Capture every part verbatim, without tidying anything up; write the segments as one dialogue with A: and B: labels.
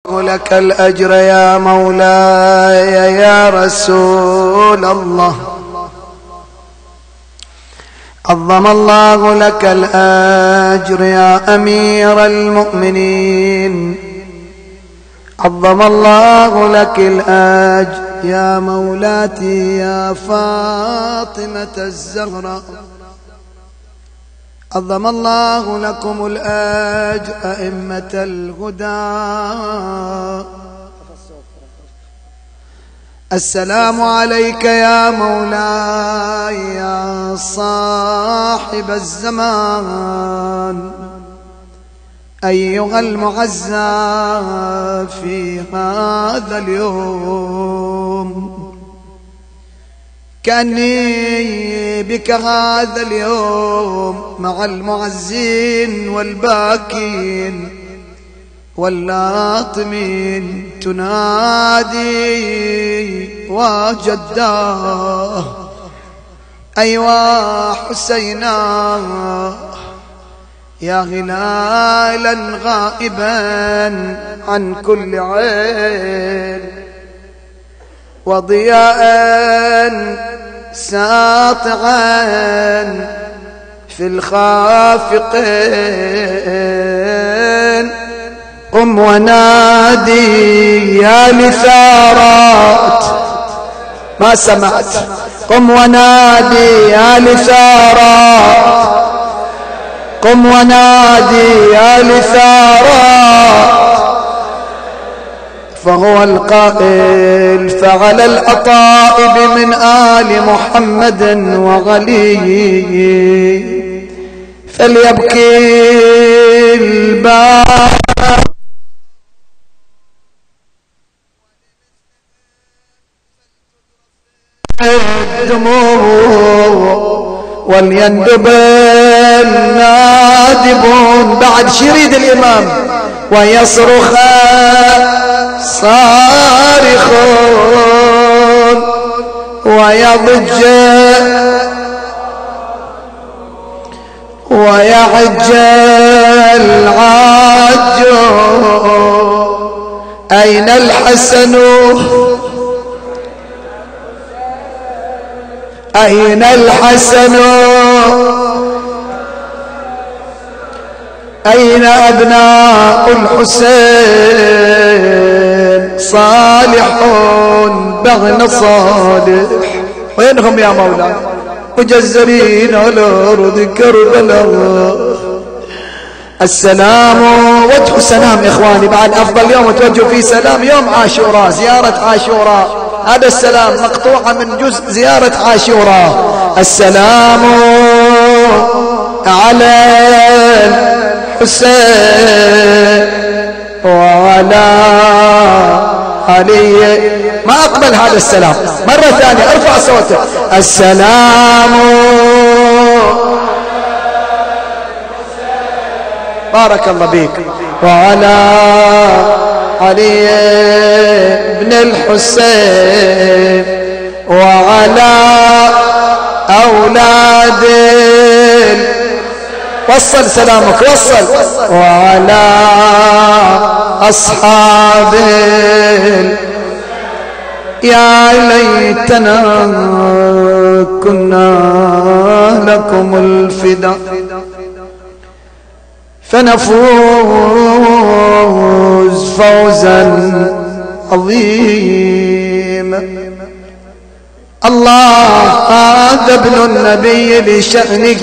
A: لك الأجر يا مولاي يا رسول الله. عظم الله لك الأجر يا أمير المؤمنين. عظم الله لك الأجر يا مولاتي يا فاطمة الزهراء. عظم الله لكم الأجر أئمة الهدى. السلام عليك يا مولاي يا صاحب الزمان أيها المعزى في هذا اليوم. كأني بك هذا اليوم مع المعزين والباكين واللاطمين تنادي وجداه أيوا حسينا يا هلالا غائبا عن كل عين وضياء ساطعا في الخافقين. قم ونادي يا لثارات ما سمعت. قم ونادي يا لثارات. قم ونادي يا لثارات. فهو القائل فعلى الأطائب من آل محمد وغليه فليبكي الباب الدموع وليندب النادبون. بعد شريد الإمام ويصرخ صارخون ويضج ويعج العاج. أين الحسن أين الحسن أين أبناء الحسين صالحون بغن صالح وينهم يا مولاي مجزرين على أرض كربلاء. السلام وجه سلام إخواني. بعد أفضل يوم توجه فيه سلام يوم عاشوراء زيارة عاشوراء. هذا السلام مقطوعة من جزء زيارة عاشوراء. السلام على الحسين وعلى علي. ما أقبل هذا السلام مرة ثانية ارفع صوتك. السلام بارك الله بك وعلى علي بن الحسين وعلى أولاد وصل سلامك وصل وعلى أصحاب. يا ليتنا كنا لكم الفداء فنفوز فوزا عظيما. الله هذا ابن النبي لشأنه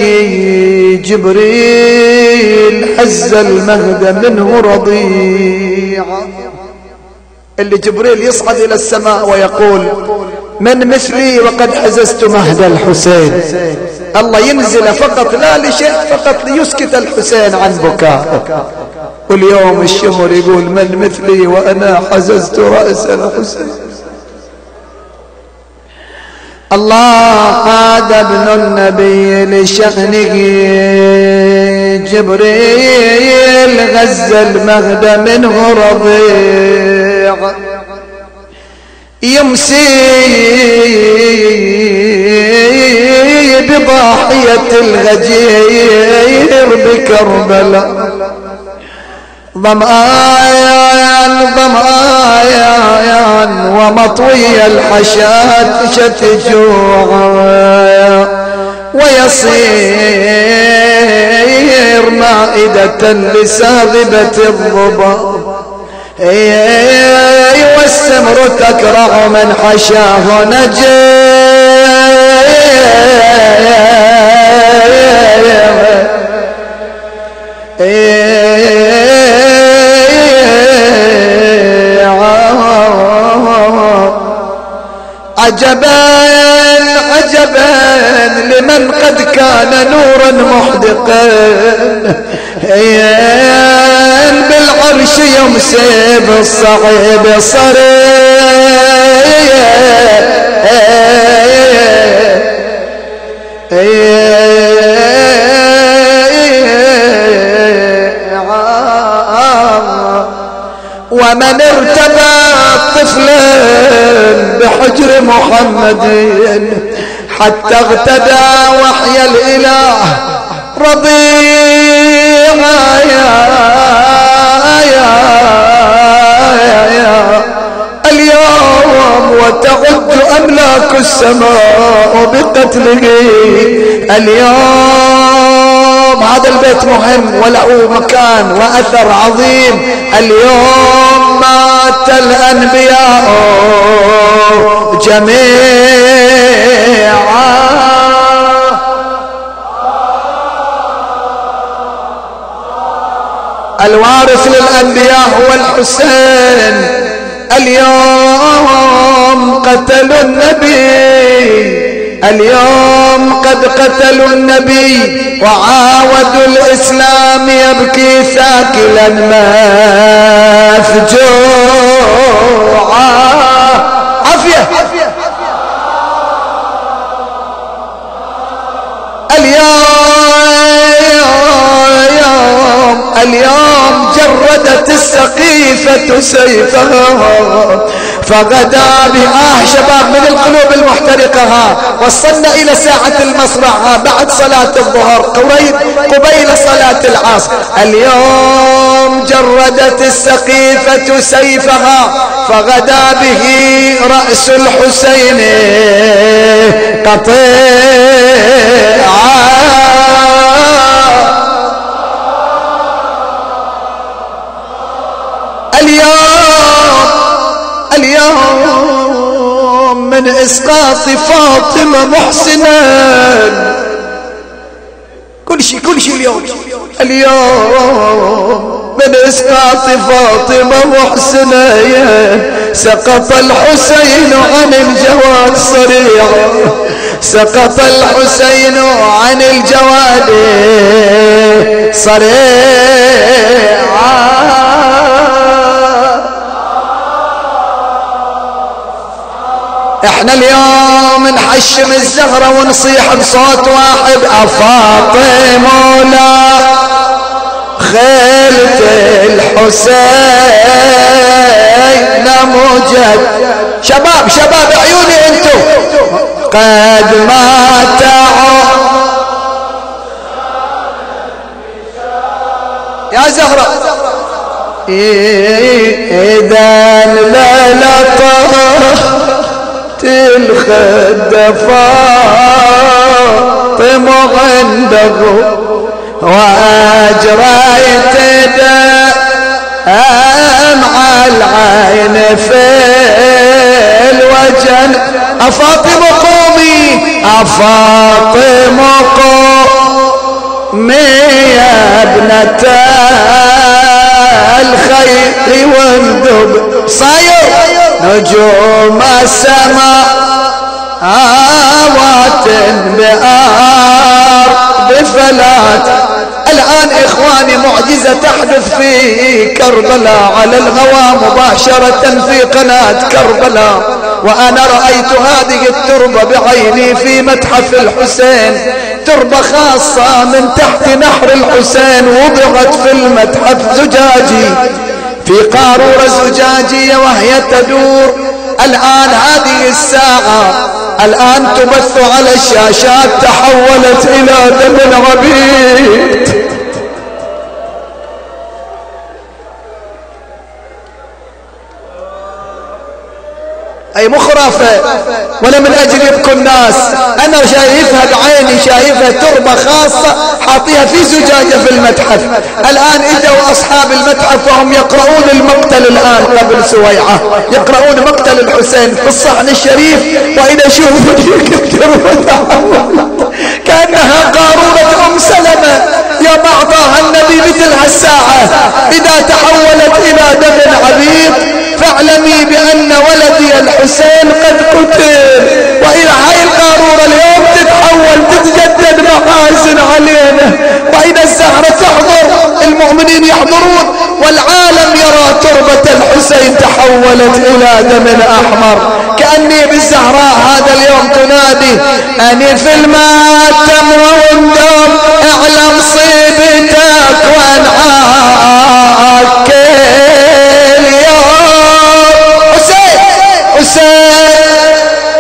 A: جبريل حز المهد منه رضيعا. اللي جبريل يصعد إلى السماء ويقول من مثلي وقد حززت مهد الحسين. الله ينزل فقط لا لشيء فقط ليسكت الحسين عن بكائه. واليوم الشمر يقول من مثلي وأنا حززت رأس الحسين. الله هذا ابن النبي لشأنه جبريل غز المهد منه رضيع. يمسي بضاحية الغجير بكربلاء ظمآن ظمآن مطوي الحشاشة جوعا ويصير مائدة لساغبة الضباب والسمر تكره من حشاه نجا عجبا عجبا لمن قد كان نورا محدقا بالعرش يمسي بالصعيب ومن ارتبى طفلا بحجر محمد حتى اغتدى وحي الاله رضيعا يا يا يا اليوم وتعد املاك السماء بقتله اليوم. هذا البيت مهم وله مكان واثر عظيم. اليوم مات الانبياء جميعا الوارث للانبياء هو الحسين. اليوم قتلوا النبي اليوم قد قتلوا النبي وعاودوا الإسلام يبكي ثاكلا مفجوعا. عافية. اليوم اليوم جردت السقيفة سيفها فغدا بآه شباب من القلوب المحترقة ها وصلنا إلى ساعة المصرع ها بعد صلاة الظهر قريب قبيل صلاة العصر. اليوم جردت السقيفة سيفها فغدا به رأس الحسين قطيعا. اليوم اليوم من اسقاط فاطمة محسنا كل شيء كل شيء اليوم اليوم من اسقاط فاطمة محسنا سقط الحسين عن الجواد صريعا سقط الحسين عن الجواد صريعا. احنا اليوم نحشم الزهرة ونصيح بصوت واحد افاطمة لا خيلة الحسين مجد. شباب شباب عيوني انتو قد ماتوا يا زهرة اذا للطه الخد فاطمة عنده واجريت دمع العين في الوجن. افاطمة قومي افاطمة قومي يا ابنة الخير واندب صاير نجوم السماء آوات بأرض فلات. الآن إخواني معجزة تحدث في كربلاء على الهواء مباشرة في قناة كربلاء وأنا رأيت هذه التربة بعيني في متحف الحسين. تربة خاصة من تحت نحر الحسين وضعت في المتحف زجاجي في قارورة زجاجية وهي تدور الآن هذه الساعة الآن تبث على الشاشات تحولت إلى دم عبيد. اي مو خرافة ولا من اجل يبكوا الناس، انا شايفها بعيني، شايفها تربة خاصة حاطيها في زجاجة في المتحف. الان اجوا اصحاب المتحف وهم يقرؤون المقتل الان قبل سويعة، يقرؤون مقتل الحسين في الصحن الشريف، واذا شوفوا كأنها قارورة ام سلمة يوم اعطاها النبي مثل هالساعة، اذا تحولت الى دم عبيد فاعلمي بان ولدي الحسين قد قتل. واذا هاي القارورة اليوم تتحول تتجدد محاسن علينا، واذا الزهرة تحضر المؤمنين يحضرون والعالم يرى تربة الحسين تحولت الى دم احمر، كأني بالزهراء هذا اليوم تنادي اني في الماتم وندم اعلم صيبتك وانعاك اليوم. حسين حسين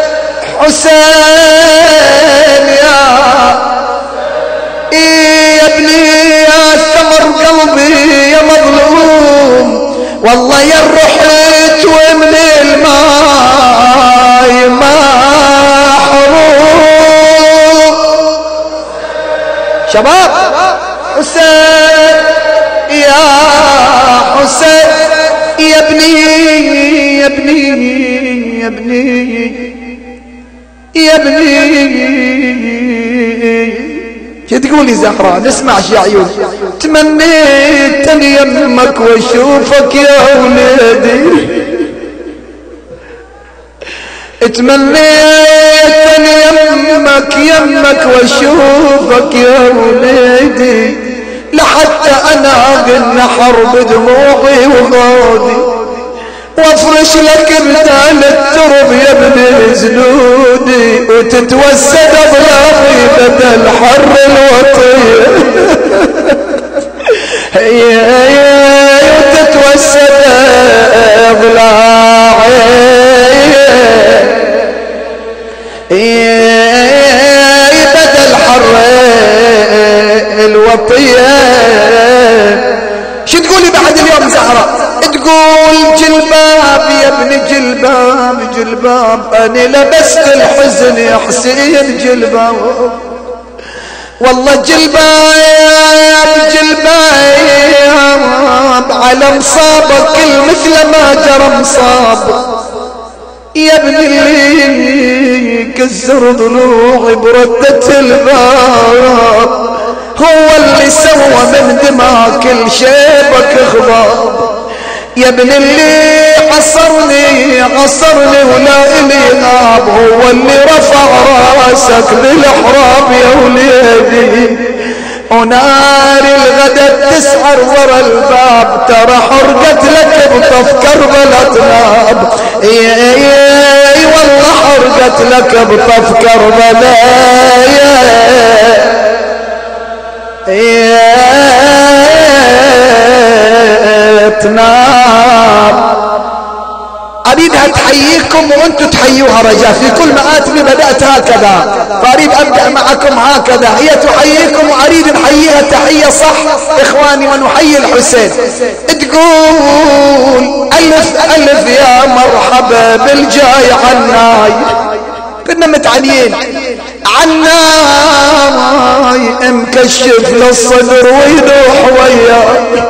A: حسين يا يا ابني يا ثمر قلبي يا مظلوم، والله يا رحت ومن الماء محروم. شباب حسين يا حسين يا ابني يا ابني يا ابني يا ابني. شو تقولي زهراء؟ نسمع شي عيون. تمنيت ان يمك واشوفك يا ولدي، تمنيت ان يمك يمك واشوفك يا ولدي، لحتى انا بالنحر بدموعي وغادي وافرش لك بدال الترب يا ابن زنودي، وتتوسد اضلافي بدل حر الوطيه وتتوسد اضلاعي بدل حر الوطيه. شو تقولي بعد اليوم زهراء؟ تقول جلباب يا ابن جلباب جلباب، أنا لبست الحزن يا حسين جلباب، والله جلباب جلباب على مصابك كل مثل ما جرى مصاب، يا ابن اللي كسر ضلوعي بردة الباب، هو اللي سوى من دماء كل شيبك غباب، يا ابن اللي عصرني عصرني ولا إلي غاب، هو اللي رفع راسك بالحراب يا وليدي، ونار الغدا تسعر ورا الباب، ترى حرقت لك بطف كربلة تناب، اي اي والله حرقت لك بطف كربلة يا تنام. اريدها تحييكم وانتم تحيوها رجاء، في كل مآتمي بدأت هكذا، فاريد ابدأ معكم هكذا، هي تحييكم واريد نحييها تحية صح اخواني، ونحيي الحسين. تقول الف الف يا مرحبا بالجاي عناي، كنا متعنيين عناي مكشف للصدر ويدوح وياي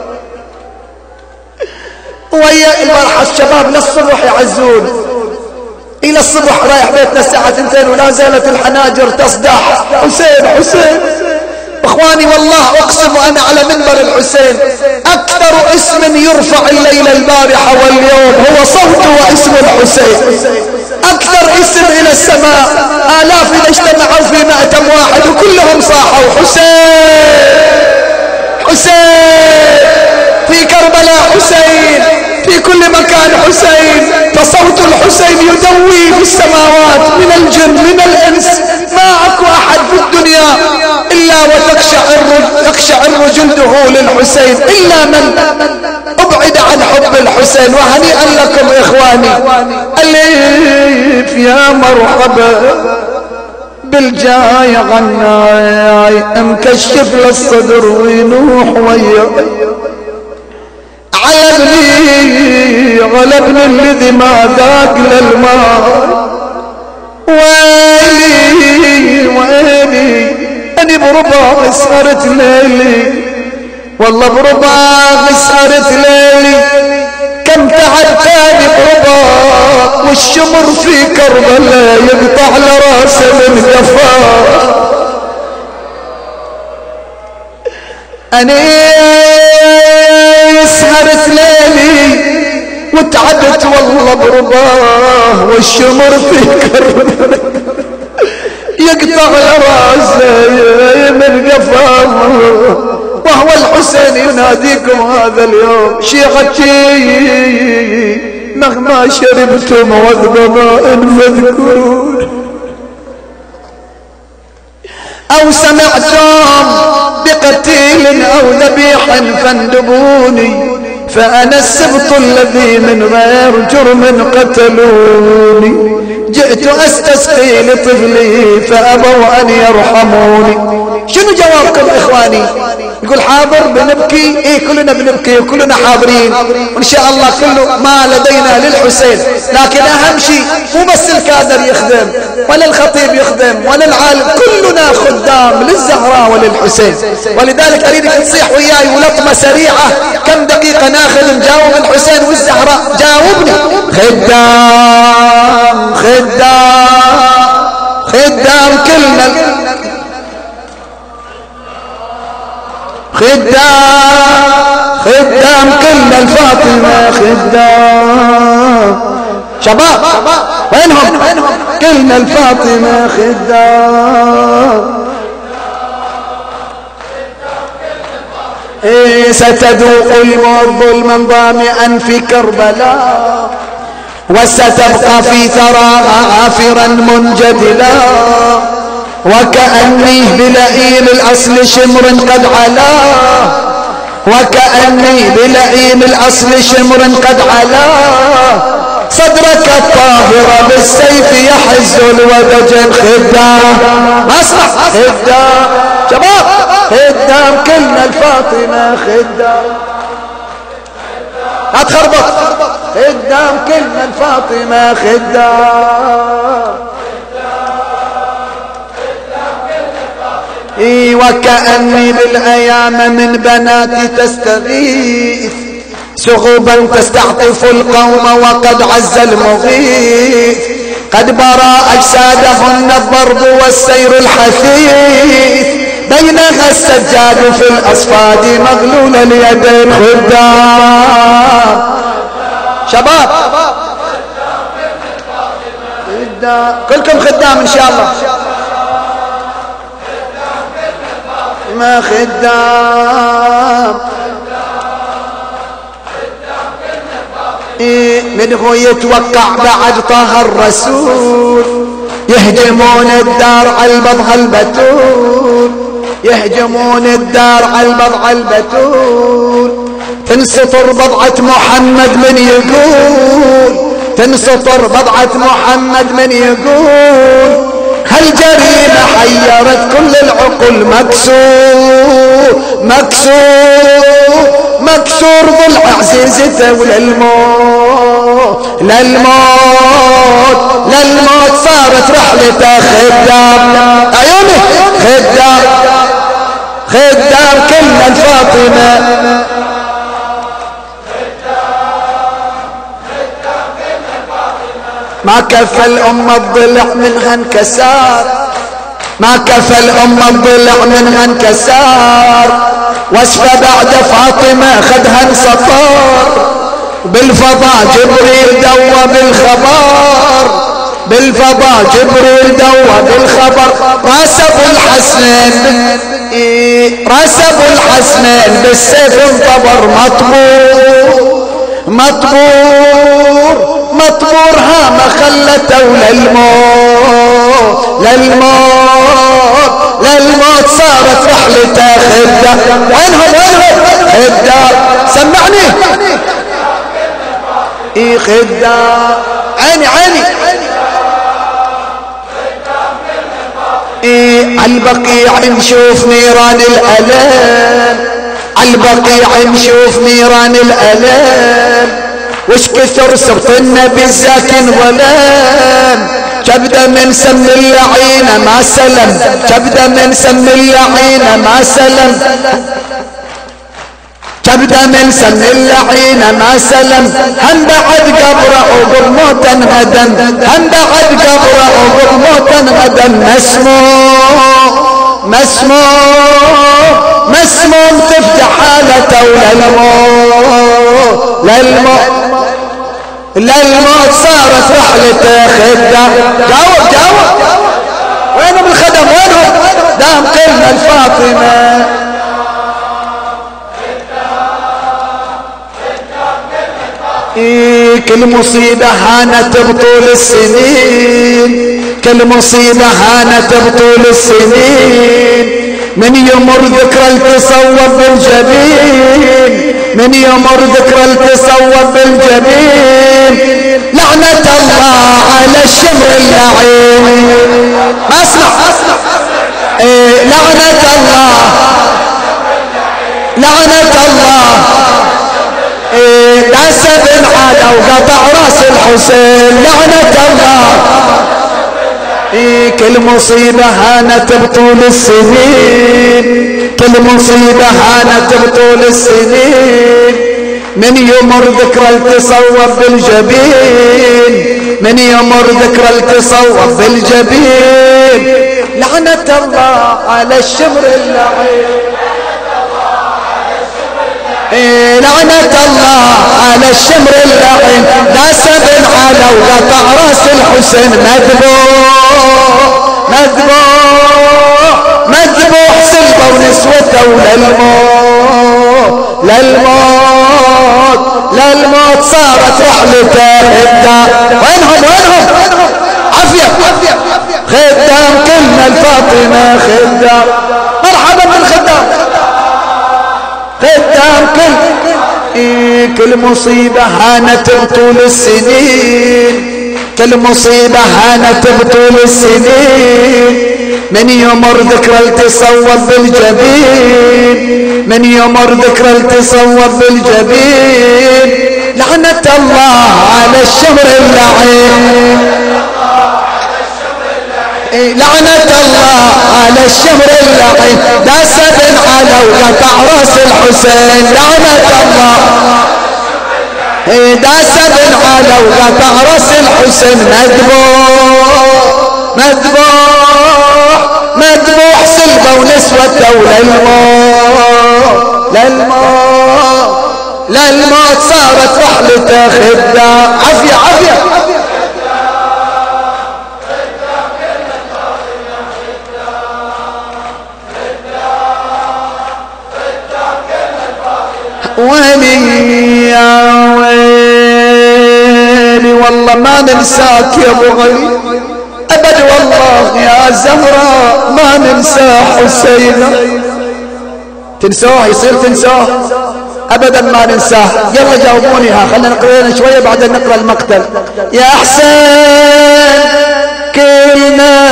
A: ويا المرحى الشباب للصبح يعزون، الى الصبح رايح بيتنا الساعة اثنتين ولا زالت الحناجر تصدح حسين حسين. اخواني والله اقسم وانا على منبر الحسين، اكثر اسم يرفع الليلة البارحة واليوم هو صوت واسم الحسين، اكثر اسم الى السماء، الاف اذا اجتمعوا في مأتم واحد وكلهم صاحوا حسين حسين، في كربلاء حسين، في كل مكان حسين، فصوت الحسين يدوي في السماوات من الجن من الانس، ما اكو احد في الدنيا الا وتقشعر تقشعر جلده للحسين الا من ابعد عن حب الحسين. وهنيئا لكم اخواني. الف يا مرحبا بالجاي غناي مكشف للصدر وينوح وياي، على ابني على ابني الذي ما ذاق للماء. ويلي ويلي أني برباغ سهرت ليلي، والله برباغ سهرت ليلي، كم تعبتني برباغ والشمر في كربلاء يقطع لراسه من قفاه. أني سهرت ليلي وتعبت والله برباه والشمر في كربلاء يقطع راسه من قفاه. وهو الحسين يناديكم هذا اليوم شيعتي مهما شربتم وذبماء فاذكرون، أو سمعتم بقتيل أو ذبيح فاندبوني، فأنا السبط الذي من غير جرم قتلوني. جئت أستسقي لطفلي فأبوا أن يرحموني. شنو جوابكم إخواني؟ يقول حاضر بنبكي. إيه كلنا بنبكي وكلنا حاضرين، وإن شاء الله كله ما لدينا للحسين. لكن أهم شيء مو بس الكادر يخدم ولا الخطيب يخدم ولا العالم، كلنا خدام للزهراء وللحسين. ولذلك أريدك تصيح وياي ولطمة سريعة. كم دقيقة ناخذ نجاوب الحسين والزهراء؟ جاوبني. خدام خدام خدام كلنا خدام خدام كلنا الفاطمة خدام. شباب وينهم؟ كلنا الفاطمة خدام. إيه ستذوق الموت ظلما ظامئا في كربلاء، وستبقى في ثراها عافرا منجدلا، وكأني بلئيم الأصل شمر قد علا، وكأني بلئيم الأصل شمر قد علا، صدرك الطاهر بالسيف يحز الودجن خدام. اسمع خدام شباب خدام كلنا الفاطمة خدام. لا تخربط. خدام كلنا الفاطمة خدام. إي وكأني بالأيام من بناتي تستغيث، سغوبا تستعطف القوم وقد عز المغيث، قد برى أجسادهن الضرب والسير الحثيث، بينها السجاد في الأصفاد مغلول اليدين خدام. شباب خدام كلكم خدام إن شاء الله. ما خدام إيه منه يتوقع بعد طه الرسول، يهجمون الدار على البضع البتول، يهجمون الدار على البضع البتول، تنسطر بضعة محمد من يقول، تنسطر بضعة محمد من يقول، هالجريمة حيرت كل العقول، مكسور مكسور مكسور ضلع عزيزته وللموت للموت للموت صارت رحلته خدام. عيوني خدام خدام كلنا الفاطمة. ما كفى الأمة الضلع منها انكسار، ما كفى الأمة الضلع منها انكسار، وصفة بعد فاطمة خدها انسطر، بالفضاء جبريل دوى بالخبر، بالفضاء جبريل دوى بالخبر، راس ابو الحسنين راس ابو الحسنين بالسيف انطبر مطبور مطبور مطبور هام خلته للموت للموت للموت صارت رحلته خدة. وينهم وينهم خدة؟ سمعني اي خدة. عيني عيني اي عالبقيع نشوف نيران الألم، عالبقيع نشوف نيران الألام وش كثر سبط النبي الزاكن ظلام كبده من سم اللعينة ما سلم كبده من سم اللعينة ما سلم كبده من سم اللعينة ما سلم هم بعد قبره وقر موتا غدم هم بعد قبره وقر موتا غدم مسموم مسموم مسموم تفتح حالته للموت للموت للموت صارت رحلته خده. جاوب جاوب وينهم الخدم وينهم؟ دام قلنا الفاطمة إيه كل مصيبة هانت بطول السنين كل مصيبة هانت بطول السنين من يمر ذكرى التصور بالجبين من يمر ذكرى التصور بالجبين لعنة الله على الشمر اللعين ما اسمع إيه لعنة الله لعنة الله إيه داس بن عادة وقطع راس الحسين لعنة الله إيه كل مصيبة هانت بطول السنين كل مصيبة هانت بطول السنين من يمر ذكرى التصور بالجبين من يمر ذكرى التصور بالجبين لعنة الله على الشمر اللعين إيه لعنة الله على الشمر اللعين داس بن عادة وقطع راس الحسين مذبوح مذبوح مذبوح سلبه ونسوته للموت للموت للموت صارت رحلته خدام وينهم وينهم عافية خدام كلنا الفاطمة خدام مرحبا بالخدام خدام كل إيه كل مصيبة هانت بطول السنين كل مصيبة هانت بطول السنين من يمر ذكرى التصور بالجبين من يمر ذكرى التصور بالجبين لعنة الله على الشمر اللعين لعنة الله على الشمر اللعين داس بن عادة وقطع راس الحسين لعنة الله داس بن عادة وقطع راس الحسين مذبوح مذبوح مذبوح سلبه ونسوته للموت للموت للموت صارت رحلته خدام عافية عافية ويلي يا ويلي والله ما ننساك يا ابو غالي ابد والله يا زهراء ما ننسى حسينا تنسوه يصير تنسوه ابدا ما ننساه. يلا جاوبوني ها خلينا نقرأ شويه بعدين نقرا المقتل. يا حسين كلنا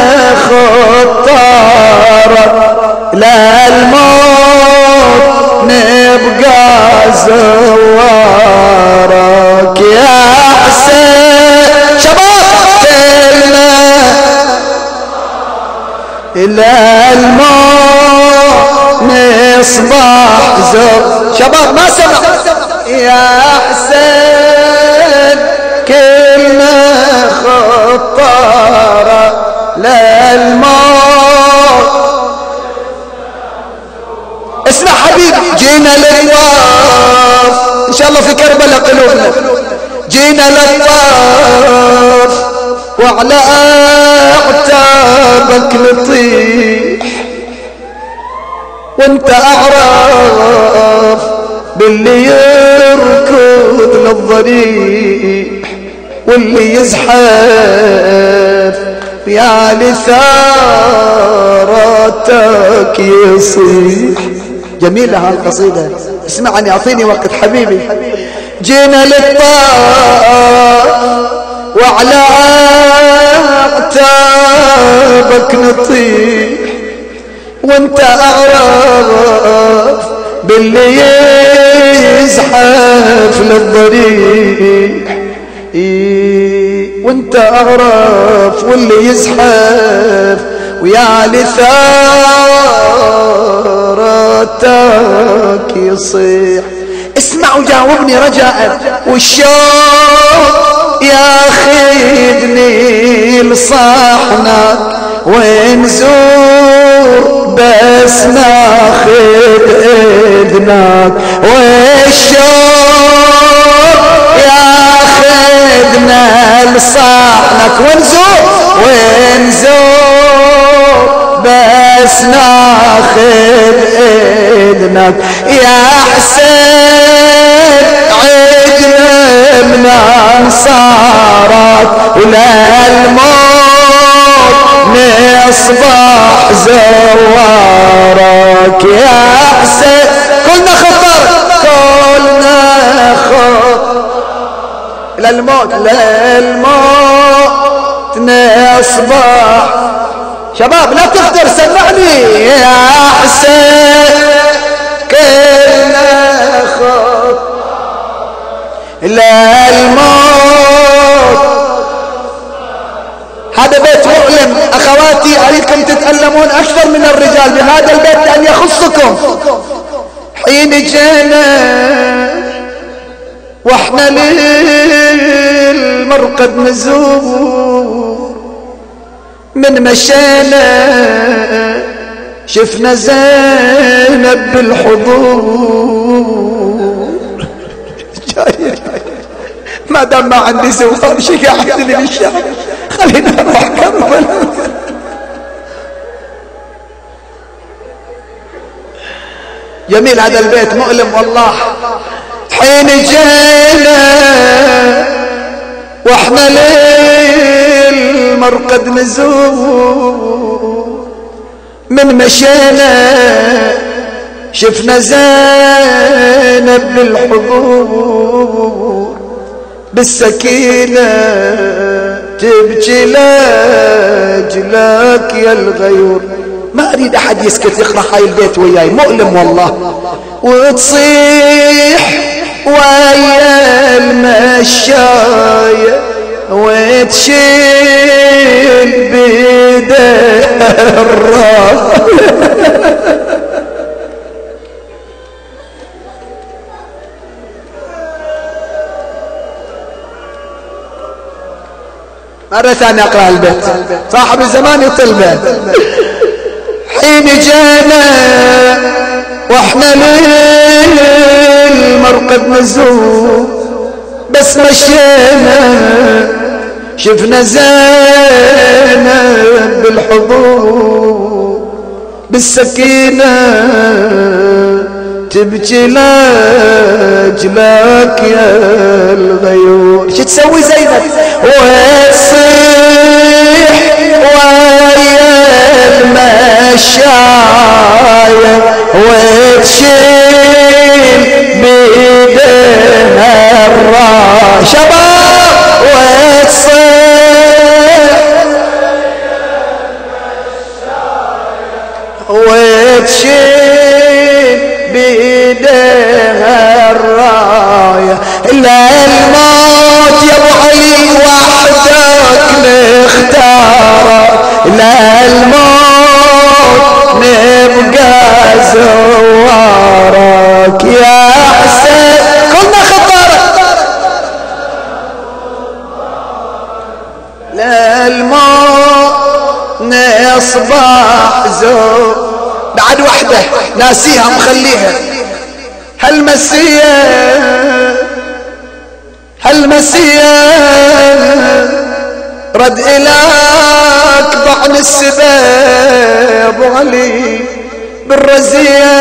A: خطارة لا الموت نبقى زوارك يا حسين شباب كلنا لا الموت نصبح زور شباب ما سمع يا حسين كلنا خطارة لا الموت. اسمع حبيبي جينا للطواف ان شاء الله في كربلاء قلوبنا جينا للطواف وعلى اعتابك نطيح وانت اعرف باللي يركض للضريح واللي يزحف يا لثارتك يصيح. جميلة هالقصيدة اسمعني اعطيني وقت حبيبي. جينا للطاف وعلى اعتابك نطيح وانت اعرف باللي يزحف للضريح وانت اعرف واللي يزحف ويا لثارتك يصيح. اسمع وجاوبني رجاء، والشوق ياخذني لصحنك ونزور بس ناخذ اذنك، والشوق ياخذنا لصحنك ونزور ونزور بس ناخذ اذنك يا حسين. عدنا من انصارك وللموت نصبح زوارك يا حسين. كلنا خطر كلنا خطر للموت للموت نصبح. شباب لا تخطر سمعني يا حسين. كلنا خطر للموت. هذا بيت مؤلم اخواتي، اريدكم تتألمون اكثر من الرجال بهذا البيت لان يخصكم. حين جينا واحنا للمرقد نزور، من مشينا شفنا زينب بالحضور. ما دام ما عندي زوار شي قاعدني بالشعب، خلينا نروح كربلاء. جميل هذا البيت مؤلم والله. حين جينا واحنا للمرقد نزور، من مشينا شفنا زينب بالحضور، بالسكينة تبكي لاجلك يا الغيور. ما اريد احد يسكت يقرأ هاي البيت وياي، مؤلم والله. وتصيح ويا المشاية وتشيل بيدها الراس. مرة ثانية اقرأ البيت، صاحب الزمان يطلبه. حين جانا واحنا للمرقد نزور، بس مشينا شفنا زينب بالحضور، بالسكينة تبكي لاجلك يا الغيور. شو تسوي زينب؟ وتصيح ويا المشاية وتشيل بيدها الراس. شباب وتصيح وتشيل بيدها الراية. إلا الموت يا ابو علي وحدك نختاره، إلا الموت نبقى زوارك يا حسين. كلنا خطارك للموت نصبح زوار. بعد وحده ناسيها مخليها. هالمسية هالمسية رد إليك بعن السبا ابو علي بالرزية،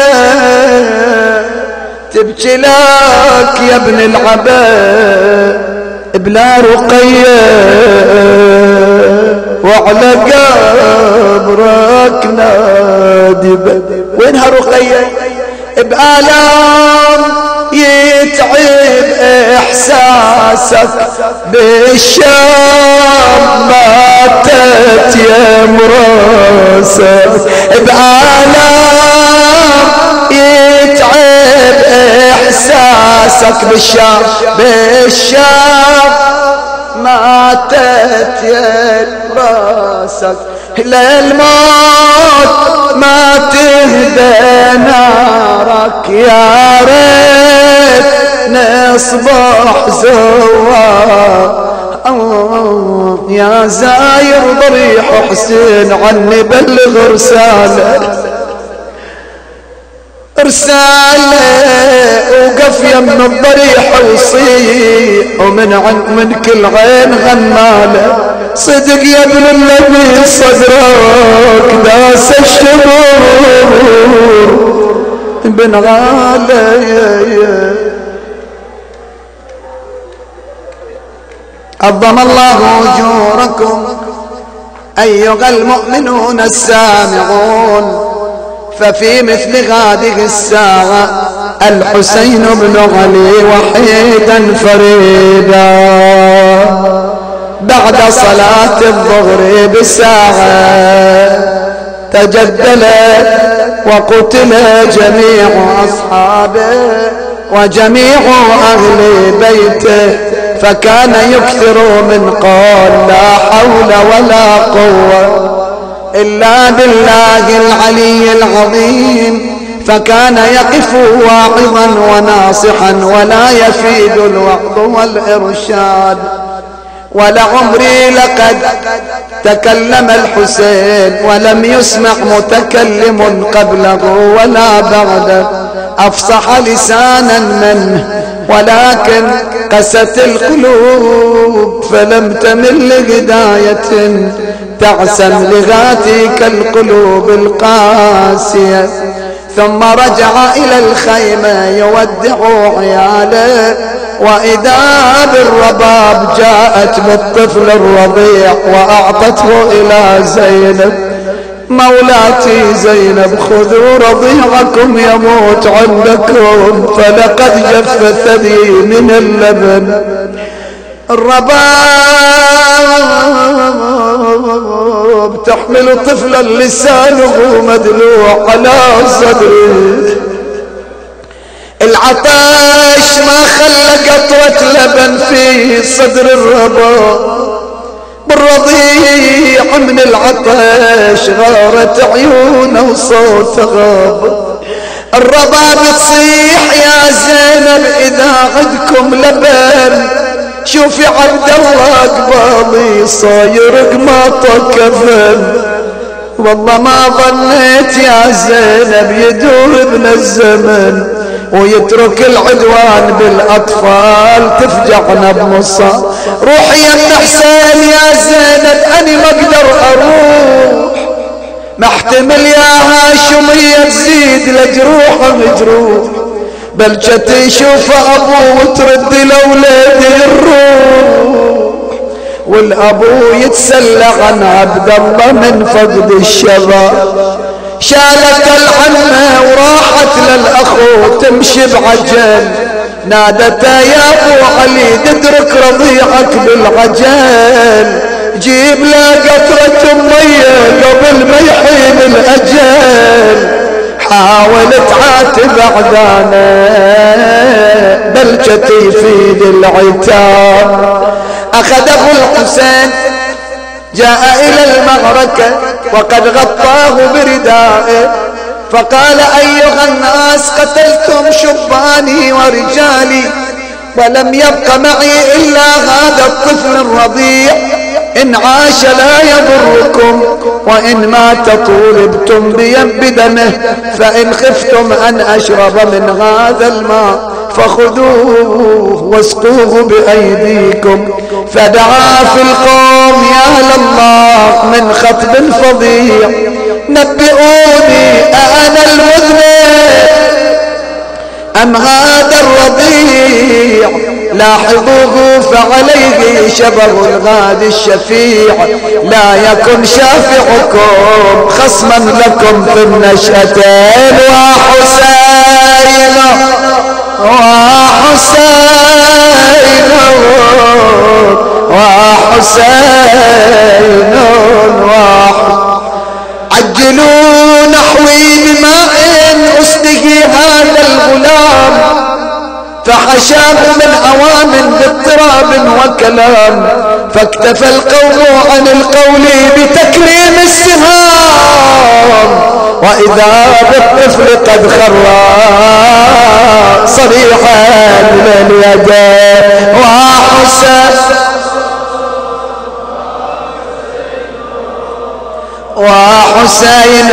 A: تبكي لك يا ابن العبا بلا رقية، وعلى قبرك نادبة. وينها رقية؟ بآلام يتعب احساسك بالشام ماتت يا مراسك، بآلام يتعب احساسك بالشام بالشام ماتت يا راسك للموت ما تهدى نارك يا ريت نصبح زوار يا زاير ضريح حسين عني بلغ رسالة رسالة وقف يم الضريح وصيح ومن عن من كل عين غمالة صدق يا ابن النبي صدرك داس الشمور بن غالي عظم الله أجوركم أيها المؤمنون السامعون. ففي مثل هذه الساعة الحسين بن علي وحيدا فريدا بعد صلاة الظهر بساعة تجدل وقتل جميع أصحابه وجميع أهل بيته فكان يكثر من قول لا حول ولا قوة إلا بالله العلي العظيم فكان يقف واعظا وناصحا ولا يفيد الوعظ والإرشاد. ولعمري لقد تكلم الحسين ولم يسمع متكلم قبله ولا بعده أفصح لسانا منه ولكن قست القلوب فلم تمل لهداية تعسم لغاتك القلوب القاسية. ثم رجع إلى الخيمة يودع عياله وإذا بالرباب جاءت بالطفل الرضيع وأعطته إلى زينب مولاتي زينب خذوا رضيعكم يموت عندكم فلقد جف ثدي من اللبن. الرباب تحمل طفلا لسانه مدلوع على صدره العطش ما خلى قطرة لبن في صدر الرباب بالرضيع من العطش غارت عيونه وصوته غاب. الرباب تصيح يا زينب إذا عندكم لبن شوفي عبد الله قبالي صاير قماطه كفن والله ما ظنيت يا زينب يدور ابن الزمن ويترك العدوان بالأطفال تفجعنا بمصاب. روحي يا حسين يا زينب أني ما أقدر أروح ما احتمل يا هاشمية تزيد لجروحه مجروح بل جتي شوف أبوه وترد لأولادي الروح والأبو يتسلى عن عبد الله من فقد الشباب. شالت العمة وراحت للأخو تمشي بعجل نادته يا أبو علي تترك رضيعك بالعجل جيب له قطرة مية قبل ما يحين الأجل. حاولت عاتب أعدانه بل جتي في العتاب. أخذ أبو الحسين جاء إلى المعركة وقد غطاه بردائه فقال أيها الناس قتلتم شباني ورجالي ولم يبق معي إلا هذا الطفل الرضيع إن عاش لا يضركم وإن مات طولبتم بدمه فإن خفتم أن أشرب من هذا الماء فخذوه واسقوه بأيديكم. فدعا في القوم يا لله من خطب فظيع نبئوني أأنا المذنب أم هذا الرضيع لاحظوه فعليه شبه الغاد الشفيع لا يكن شافعكم خصما لكم في النشأتين وحسين وحسين وحسين وحسين عجلوا نحوي بماء أسده حشاه من عوام باضطراب وكلام، فاكتفى القوم عن القول بتكريم السهام، وإذا بالطفل قد خرى صريحا من يديه وحسن وحسين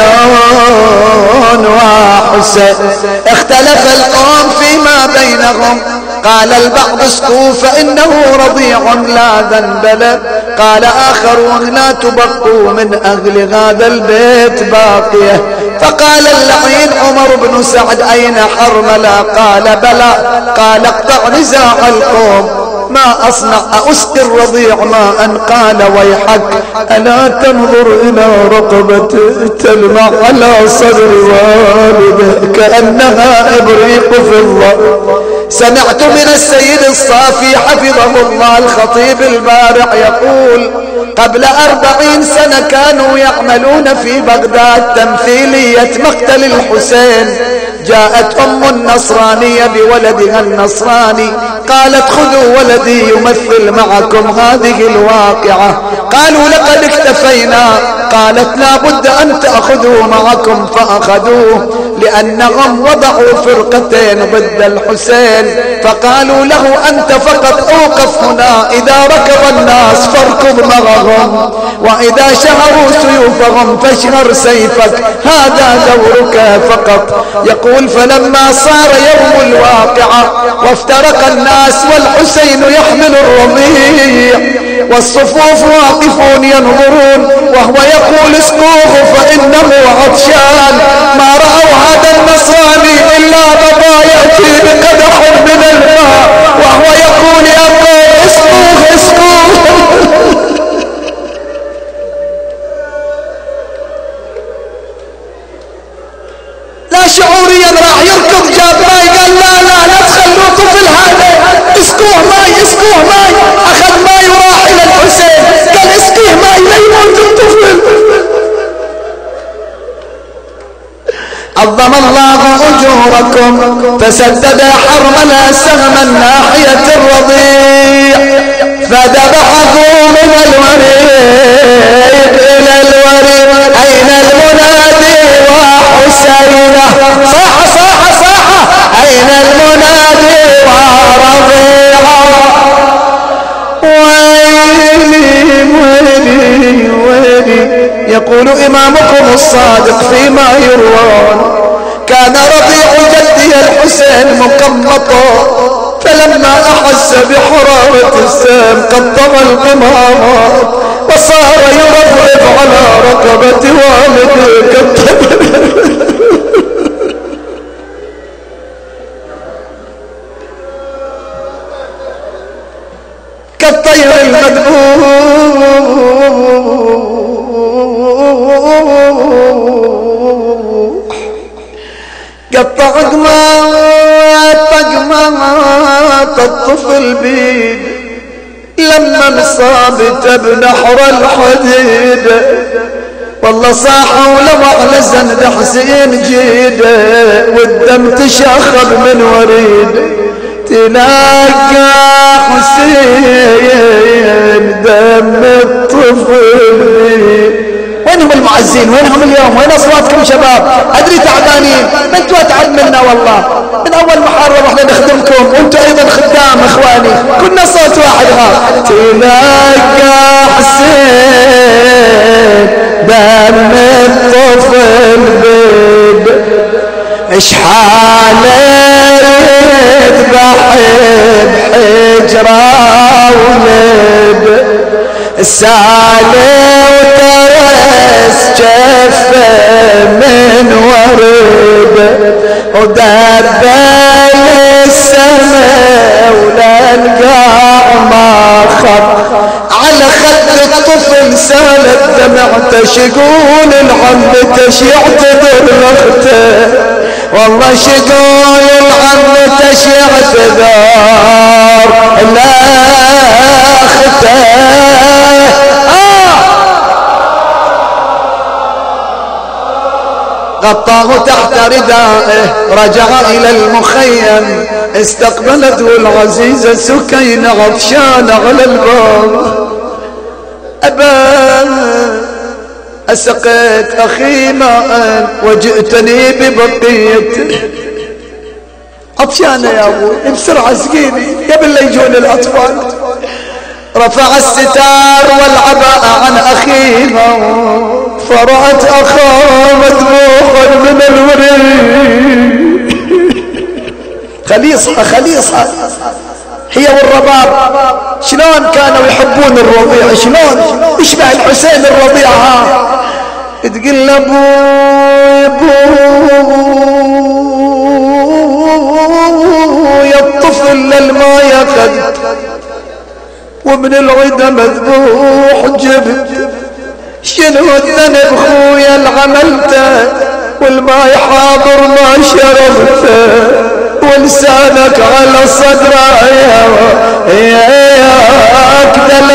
A: وحسين. اختلف القوم فيما بينهم، قال البعض اسقوا فإنه رضيع لا ذنب له، قال آخرون لا تبقوا من أهل هذا البيت باقية، فقال اللعين عمر بن سعد أين حرملة؟ قال بلى، قال اقطع نزاع القوم، ما أصنع أسقي الرضيع ماء؟ قال ويحك، ألا تنظر إلى رقبته تلمع على صدر والده كأنها إبريق فضة. سمعت من السيد الصافي حفظه الله الخطيب البارع يقول قبل أربعين سنة كانوا يعملون في بغداد تمثيلية مقتل الحسين، جاءت أم النصرانية بولدها النصراني قالت خذوا ولدي يمثل معكم هذه الواقعة، قالوا لقد اكتفينا، قالت لا بد أن تأخذوا معكم، فأخذوه لأنهم وضعوا فرقتين ضد الحسين، فقالوا له أنت فقط أوقف هنا، إذا ركض الناس فاركض معهم، وإذا شهروا سيوفهم فاشهر سيفك، هذا دورك فقط. يقول فلما صار يوم الواقعة وافترق الناس والحسين يحمل الرضيع والصفوف واقفون ينظرون وهو يقول اسقوه فإنه عطشان، ما رأوا هذا النصراني إلا بابا يأتي بقدح من الماء وهو يقول يا قوم اسقوه اسقوه. لا شعوريا راح يركض جاب ماي، قال لا لا لا تخلوا طفل هذا، اسقوه ماي اسقوه ماي، اخذ ماي وراح الى الحسين قال اسقيه ماي لا يموت الطفل. عظم الله اجوركم، فسدد حرملة سهما ناحية الرضيع، فذبحه من الوريد الى الوريد، اين المنادي وحسينه، صاح صاح صاح، اين المنادي ورضيعه، ويلي ويلي ويلي. يقول إمامكم الصادق فيما يروون كان رضيع جدي الحسين مقمطا، فلما أحس بحرارة السام قطع القمامات وصار يرفرف على رقبة والده كالطير المذبوح، قطع قمات قمات الطفل بيد، لما انصابت بنحر الحديد والله صاحوا ولو على زند حسين جيده، والدم تشخب من وريد، تلاقى حسين دم الطفل. وينهم المعزين؟ وينهم اليوم؟ وين اصواتكم شباب؟ ادري تعبانين، انتوا اتعب منا والله، من اول محرم احنا نخدمكم وانتوا ايضا خدام اخواني، كنا صوت واحد. ها تلاقى حسين دم الطفل بيد، اشحال يذبح بحجرة ولد، السالي وترس جفه من ورد، ودبل السماء ولا القاع ما خط، على خد الطفل سال الدمع تشقول العم تشيعتذر لاخته، والله شقول العم تشيعتذر لاخته. غطاه تحت ردائه رجع إلى المخيم، استقبلته العزيزة سكينة عطشانة على الباب. أبا أسقيت أخي ماء وجئتني ببقية. عطشانة يا أبوي بسرعة اسقيني قبل لا يجون الأطفال. رفع الستار والعباء عن أخيها فرأت أخاه مذبوحا من الوريد. خليصها خليصها هي والرباب شلون كانوا يحبون الرضيع، شلون يشبه الحسين الرضيع. ها تقول له ابوي ابوي الطفل للما ياخذ ومن العدا مذبوح جبت. شنو الذنب خويا العملته والماي حاضر ما شربته ولسانك على صدره ياك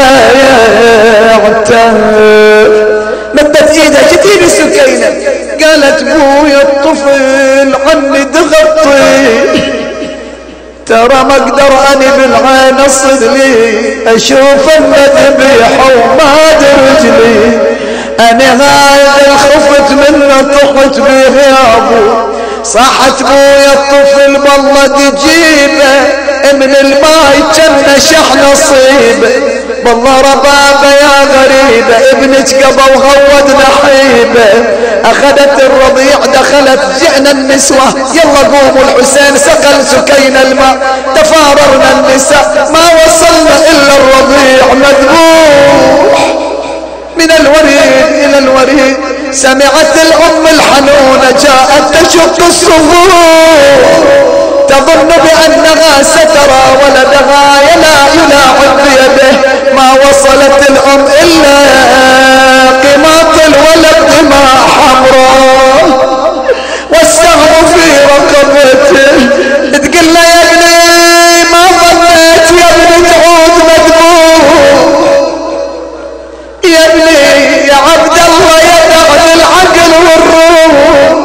A: دلعته. مدت ايدها جتيني سكينة قالت بويا الطفل عني تغطي ترى ما اقدر اني بالعين اصد لي اشوف المذبيحة وما رجلي انا هاي خفت منه طحت به يا ابو. صاحت بويا الطفل بالله تجيبه من الماي جنة شح نصيبه بالله ربابه يا غريبه ابنك قضى وغود نحيبه. اخذت الرضيع دخلت جئنا النسوة يلا قوموا الحسين سقل سكينا الماء تفاررنا النساء ما وصلنا الا الرضيع مذبوح من الوريد الى الوريد. سمعت الام الحنونة جاءت تشق الصفوف تظن بانها سترى ولدها يلا يلاعب بيده. ما وصلت الام الا قماط الولد دماء حمراء والسهم في رقبته. تقول له يا ابني ما ظنيت يا ابني تعود مذبوح يا ابني يا عبد الله يا بعد العقل والروح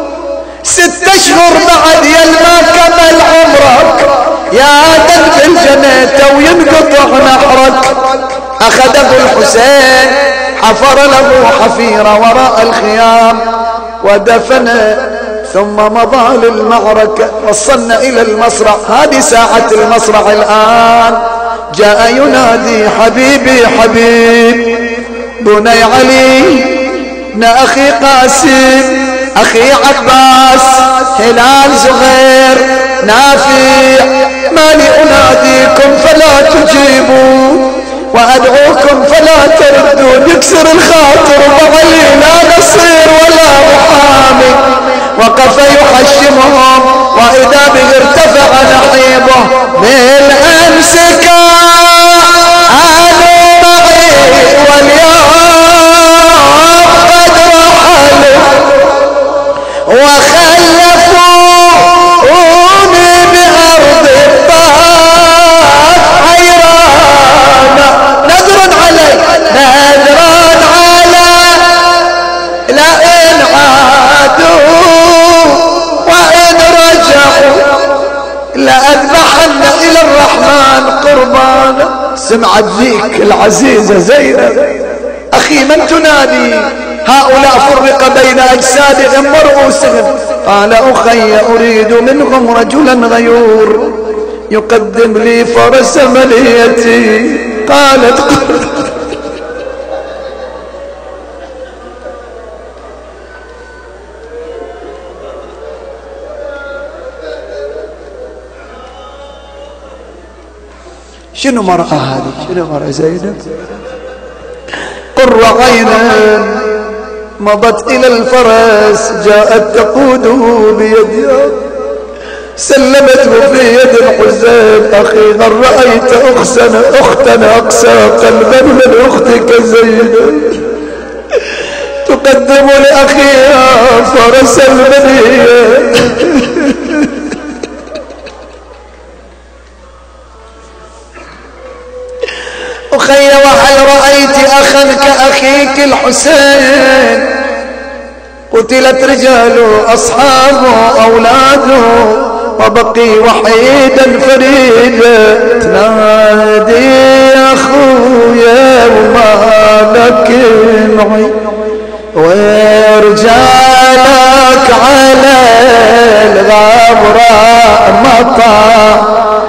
A: ست اشهر بعد يلما كمل عمرك يا دم الجنة وينقطع نحرك. اخذ ابو الحسين حفر له حفيرة وراء الخيام ودفنه ثم مضى للمعركة. وصلنا الى المصرع هذه ساعة المصرع الان. جاء ينادي حبيبي حبيب بني علي ابن اخي قاسم اخي عباس هلال زغير نافع مالي اناديكم فلا تجيبوا وادعوكم فلا تردون. يكسر الخاطر وعلي لا نصير ولا محامي. وقف يحشمهم واذا به ارتفع نحيبه من امسكا قالوا معي واليوم قد رحلوا وخلفوني بأرض الطاف حيرانا. نذر علي نذر على لئن عادوا وإن رجعوا لأذبحن إلى الرحمن قربانا. سمعت ذيك العزيزة زينب أخي من تنادي هؤلاء فرق بين أجسادهم ورؤوسهم. قال أخي أريد منهم رجلا غيور يقدم لي فرس مليتي. قالت شنو مرأة هذه شنو مرأة زينب. قر عينا مضت الى الفرس جاءت تقوده بيدها سلمته في يد الحسين. اخي هل رايت اخسن اختا اقسى قلبا من اختك زينب تقدم لاخيها فرس المنيه. أخي وهل رأيت أخا كأخيك الحسين قتلت رجاله أصحابه أولاده وبقي وحيدا فريدا تنادي يا أخويا ومالك معي ورجالك على الغبراء مطى.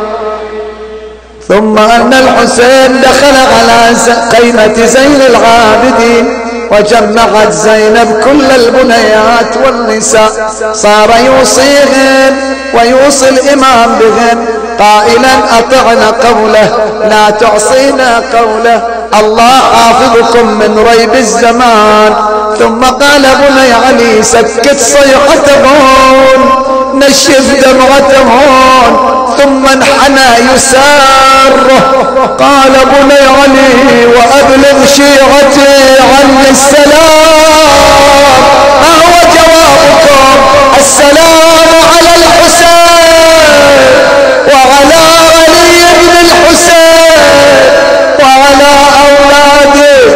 A: ثم أن الحسين دخل على قيمة زين العابدين وجمعت زينب كل البنيات والنساء، صار يوصيهن ويوصي الإمام بهن قائلا أطعنا قوله لا تعصينا قوله، الله حافظكم من ريب الزمان. ثم قال بني علي سكت صيحتهم نشف دمعتهم، ثم انحنى يساره قال بني علي وأبلغ شيعتي عني السلام. ما هو جوابكم؟ السلام على الحسين وعلى علي بن الحسين وعلى أولاده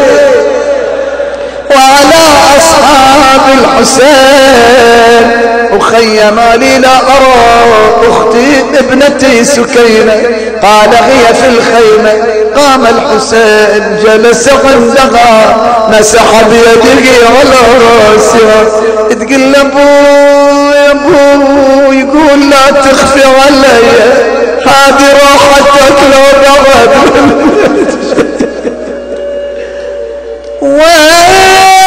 A: وعلى أصحاب الحسين. أخي ما لي لا أرى أختي ابنتي سكينة، قال هي في الخيمة. قام الحسين جلس عندها مسح بيده على راسها تقول ابو يا ابو، يقول لا تخفي علي هذه راحتك لو بعد وين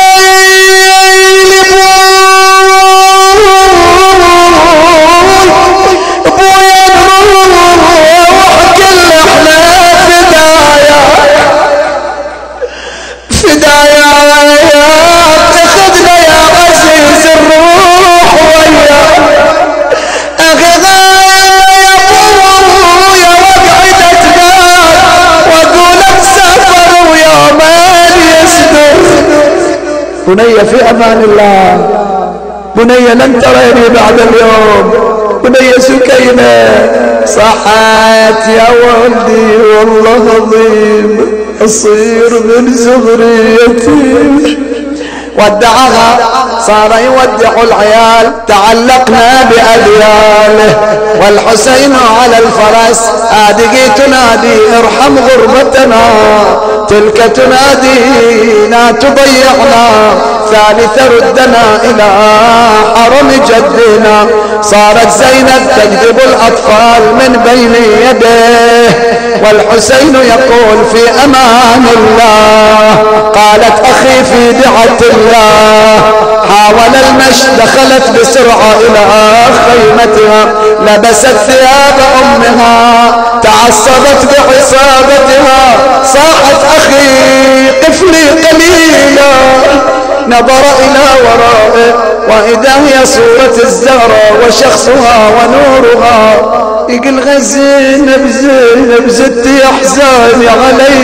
A: بني في أمان الله، بني لن تريني بعد اليوم، بني سكينة صحت يا ولدي والله عظيم أصير من زغريتي. ودعها، صار يودع العيال، تعلقنا بأذياله والحسين على الفرس هذه تنادي ارحم غربتنا، تلك تنادينا تضيعنا، ثالث ردنا إلى حرم جدنا. صارت زينب تجذب الأطفال من بين يديه والحسين يقول في أمان الله. قالت أخي في دعة الله، حاول المشي، دخلت بسرعة إلى خيمتها، لبست ثياب أمها، تعصبت بعصابتها، صاحت أخي قف لي قليلا، نظر إلى ورائه وإذا هي صورة الزهرة وشخصها ونورها. يقول غير زينب زينب زدتي أحزاني علي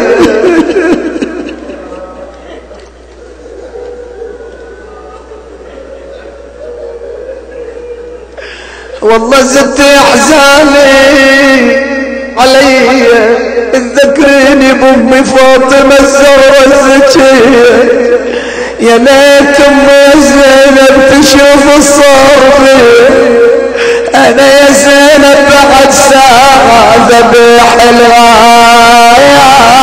A: والله زدتي أحزاني علي، تذكريني بأمي فاطمة الزهرة الزكية، يا ليت أم زينب تشوف الصار بي، أنا يا زينب بعد ساعة ذبيح الغاية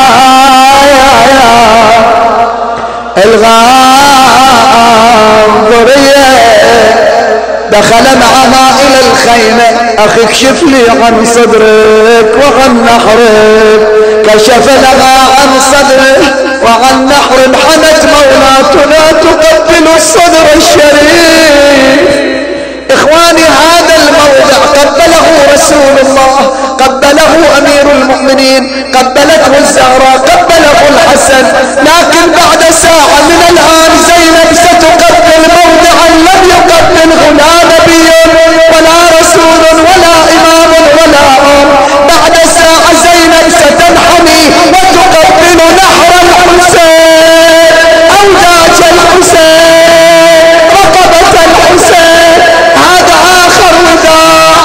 A: الغاضرية. دخل معها إلى الخيمة، أخي اكشف لي عن صدرك وعن نحرك، كشف لها عن صدرك وعن نحر، حنت مولاتنا تقبل الصدر الشريف. إخواني هذا الموضع قبله رسول الله، قبله أمير المؤمنين، قبلته الزهراء، قبله الحسن، لكن بعد ساعة من الآن زينب ستقبل موضعا لم يقبله لا نبي ولا رسول ولا إمام ولا أم. بعد ساعة زينب ستنحني وتقبل نحر الحسين، أوداج الحسين، رقبة الحسين. هذا آخر وداع.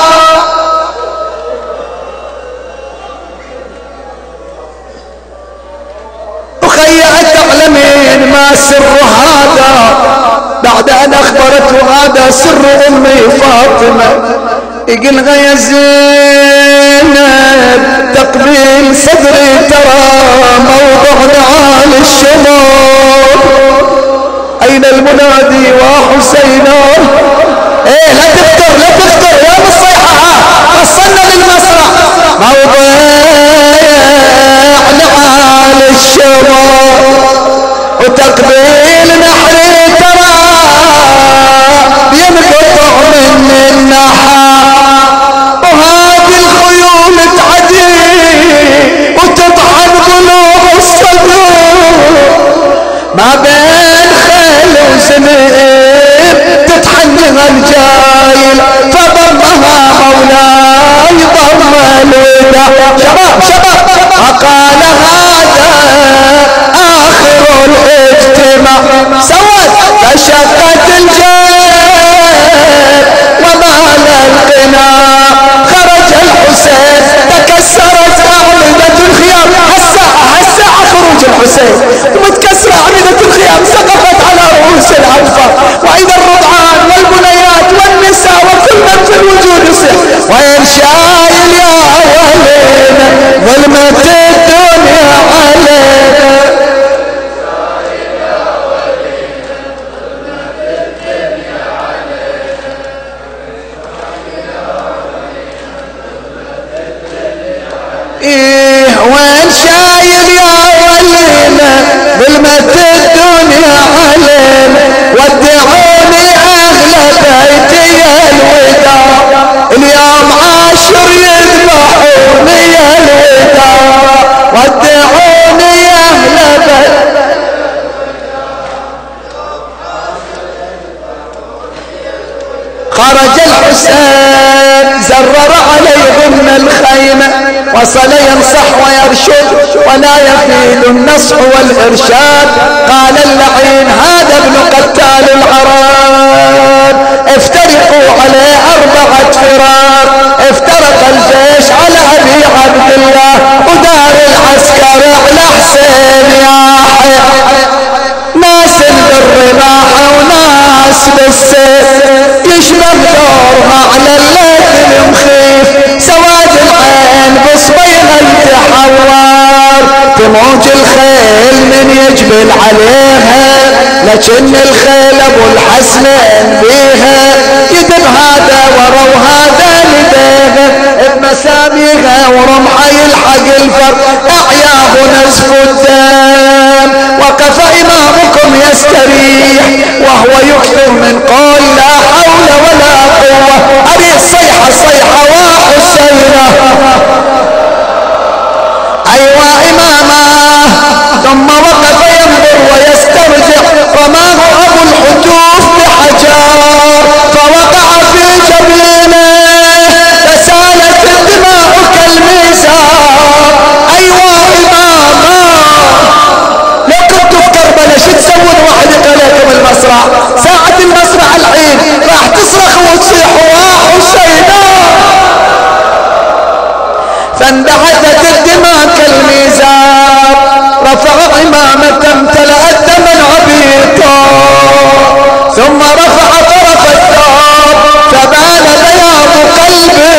A: أخي أتعلمين ما سر هذا؟ بعد أن أخبرته هذا سر أمي فاطمة، يقلها يا زينب تقبيل صدري ترى موضع نعال الشمال. أين المنادي وحسينا؟ ايه لا تفتر لا تفتر يا بالصيحة، ها وصلنا للمسرح. موضع نعال الشمال وتقبيل نحري ترى ينقطع من النحر، وهذه الخيول تعدي وتطحن قلوب الصدور، ما بين خيل وزمير تطحنها الجايل فضمها مولاي ضم الوداع. شباب شباب وقال هذا آخر الاجتماع سوت فشقت الجيب ومال القناع، خرج الحسين تكسرت أعمدة الخيام. هالساعة هالساعة خروج الحسين ومتكسرة أعمدة الخيام سقطت على رؤوس الأطفال، وإذا الرضعان والبنيات والنساء وكل من في الوجود يصيح وين شايل يا ولينا ظلمة الدنيا علينا. ايه وين شايل يا ولينا ظلمة الدنيا علينا، ودعوني اهل بيتي الوداع اليوم عاشر يذبحوني الوداع، ودعوني اهل بيتي. خرج الحسين زرر عليهم الخيمة، وصل ينصح ويرشد ولا يفيد النصح والإرشاد. قال اللعين هذا ابن قتال العرب، افترقوا عليه أربعة فرار، افترق الجيش على أبي عبد الله ودار العسكر على حسين يا ناس بالرماح وناس بالسيف يشبه دورها على الليل المخيف، سواد العين بصبيها التحوار تموج الخيل من يجبل عليها، لكن الخيل ابو الحسنين بيها يدب هذا ورا وهذا لديها بمساميها ورمحه يلحق الفر اعياه نزف الدم. وقف امامكم يستريح وهو يكثر من قول لا حول ولا قوه. اريد صيحه صيحه وحسينه ايوا امامه. ثم وقف ينظر ويسترجع رماه ابو الحجوف بحجار فوقع في جبينه فسالت الدماء كالميزان. ايوا امامه لو كنتوا في كربلاء شو تسوون واحد يقليكم المسرح؟ ساعة المسرح الحين راح تصرخوا وتصيحوا وحسينا. فاندعست الدماء كالميزان، رفع عمامة امتلأت دما عبيطا، ثم رفع طرف الثوب فبان بياض قلبه.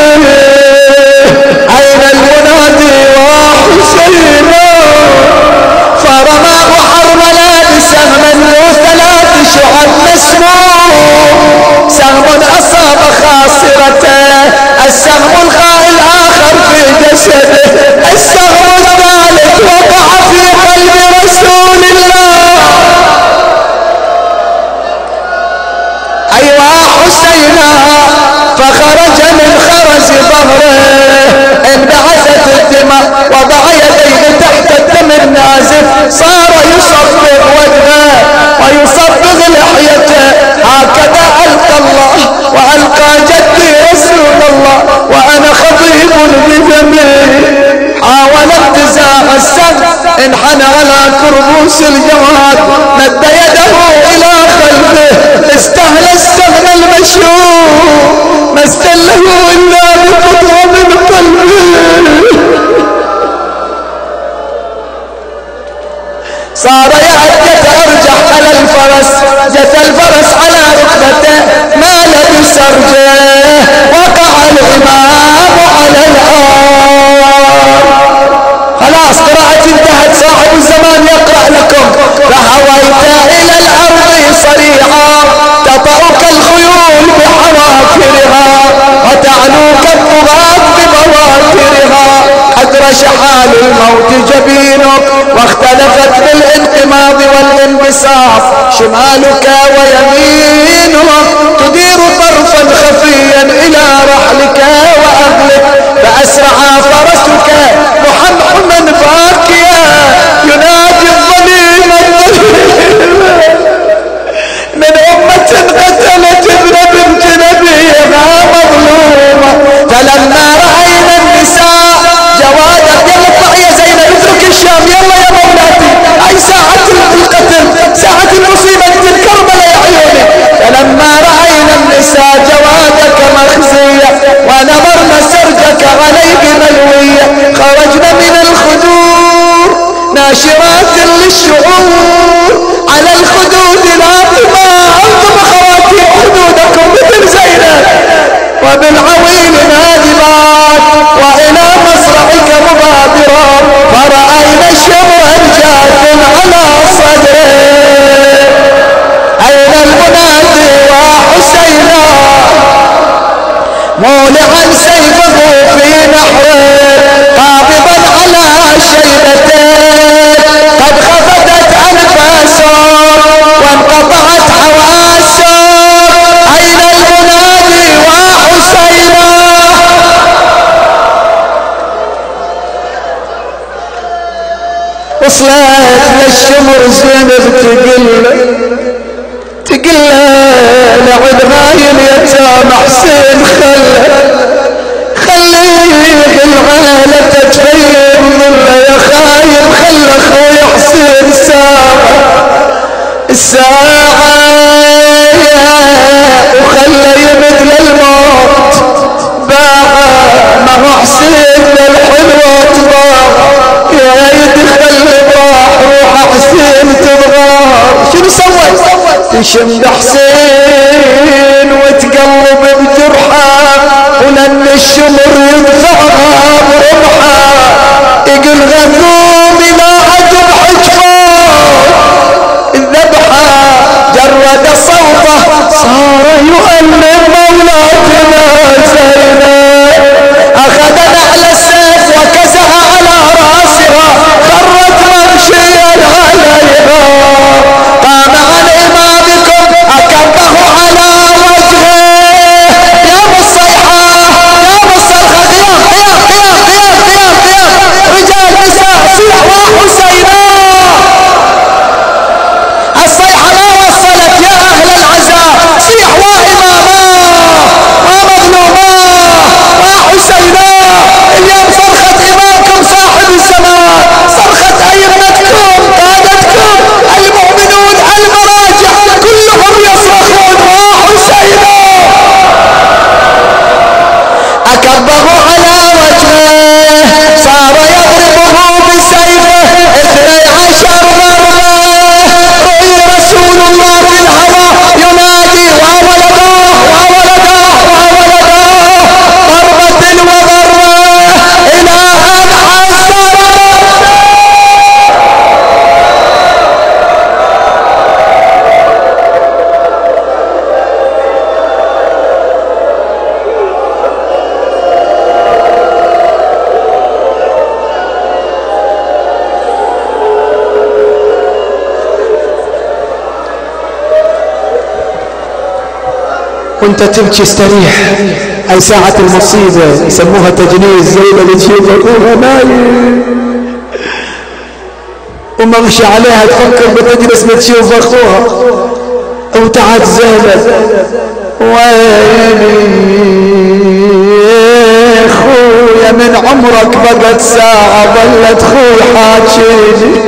A: أين المنادي وحسينا؟ فرماه حرملا بسهم ذو ثلاث شعب مسموم، سهم أصاب خاصرته، السهم الخائل آخر في جسده، السهم الثالث وقع في قلب رسول الله. أيوا حسينا فخرج من خرز ظهره انبعثت الدماء، وضع يديه تحت الدم النازف، صار يصبغ وجهه ويصبغ لحيته. هكذا ألقى الله وألقى جدي رسول الله وأنا خطيب بذنبي. حاول انتزاع السهم انحنى على كربوس الجواد، مد يده إلى قلبه استهل السهم المشهور ما استله إلا بقطعة من قلبه. صار يعد يتأرجح على الفرس، جثى الفرس على ركبته، مال سرجه وقع الإمام على الأرض. خلاص قراءة انتهت، صاحب الزمان يقرأ لكم. فهويت إلى الأرض صريعا تطأك الخيول بحوافرها وتعلوك الطغاة ببواترها. قد رشح للموت جبينك واختلفت بالانقماض والانبساط شمالك ويمينك، تدير طرفا خفيا إلى رحلك وأهلك. فأسرع فرسك محمحما باكيا ينادي الظليم من أمة قتلت ابن بنت نبيها مظلومة. فلما رأينا النساء جوادك، يلا اطلع يا زينب اترك الشام، يلا يا مولاتي، أي ساعة القتل، ساعة المصيبة الكربلة يا عيوني. فلما رأينا النساء جوادك مخزية ونظرنا سرجك عليك ملوية، خرجنا من الخدور ناشرات للشعور على الخدود لاطمة. أنتم خواتيم حدودكم مثل زينب وبالعويل نادمات وإلى مصرعك مبادرات. فرأينا شمرا جاث على صدره. أين المنادي وحسينا مولعا سيفه في نحره قابضا على شيبته. قد خفتت أنفاسه وانقطعت حواسه. أين المنادي وحسينا. وصلت للشمر زينب تقل تقل لعد هاي اليتامى حسين خله خليه العالة تتفيم ظله يا خايب. خل اخوي حسين ساعة الساعة وخله يمد للموت باعه. ما هو حسين للحلوة تضاع يا يدخل براح روح حسين تضغار. شنو سوت؟ تشم حسين وتقلب بجرحه ولن الشمر يدفعها برمحه. يقول غثومي لا عجب حجفه الذبحه جرد صوته صار يؤلم مولاتنا زينب. اخذ نعل السيف وكسها على راسها خرت ممشيا عليها. قام عن امامكم اكبه على وجهه. يا بالصيحه يا بالصرخه قيام قيام قيام قيام قيام قيام رجال نساء صيح وحسينا. الصيحه ما وصلت يا اهل العزاء. صيح واماما ومظلوما وحسينا. اليوم صرخة امامكم صاحب الزمان، صرخة ائمتكم قادتكم المؤمنون المراجع كلهم يصرخون وحسينا. اكبه على وجهه صار يضربه بسيفه اثني عشر ضربه. رؤي رسول الله في الهوى ينادي وولده وولده وولده ضربة وضربة إلى أن حسر. وانت تبكي استريح. اي ساعة المصيبة يسموها تجنيز، زي اللي تشوف اخوها نايم ومغشى عليها تفكر بتجلس بتشوف اخوها وتعد زينب ويلي خويا من عمرك بقت ساعة ظلت خوي حاجيني.